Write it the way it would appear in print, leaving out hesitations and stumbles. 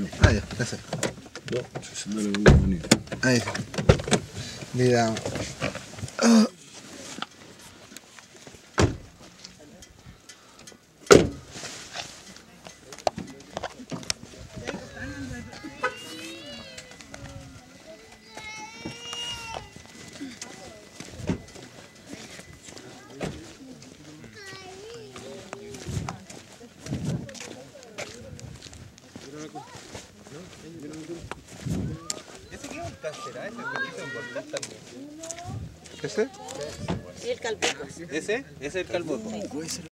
Ah, ya, ese. No, si dale con la manita. Ahí sí. Mira. ¿Ese qué es un cáncer? ¿Ese es un volcán también? ¿Ese? El calbuco. ¿Ese? ¿Ese es el calbuco?